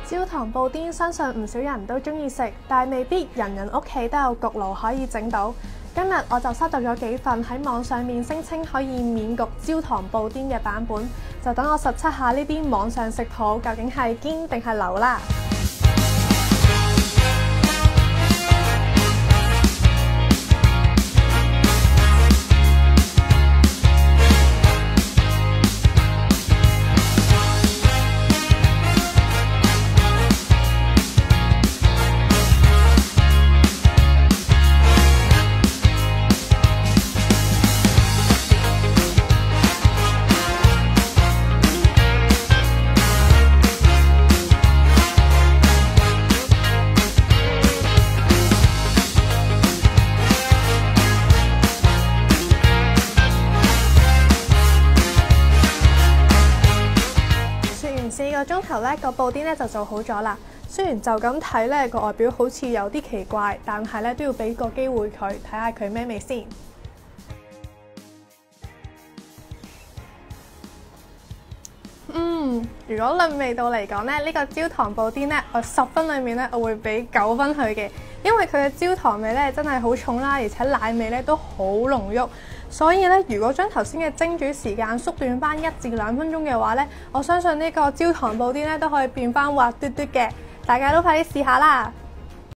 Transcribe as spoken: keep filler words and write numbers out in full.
焦糖布甸相信唔少人都中意食，但係未必人人屋企都有焗爐可以整到。今日我就收集咗幾份喺網上面聲稱可以免焗焦糖布甸嘅版本，就等我實測下呢啲網上食譜究竟係堅定係流啦。四個鐘頭咧，個布甸咧就做好咗啦。雖然就咁睇咧個外表好似有啲奇怪，但係咧都要俾個機會佢睇下佢咩味先。嗯，如果論味道嚟講咧，呢個焦糖布甸咧，我十分裏面咧，我會俾九分佢嘅，因為佢嘅焦糖味咧真係好重啦，而且奶味咧都好濃郁。所以咧，如果將頭先嘅蒸煮時間縮短翻一至兩分鐘嘅話咧，我相信呢個焦糖布甸咧都可以變翻滑嘟嘟嘅。大家都快啲試下啦！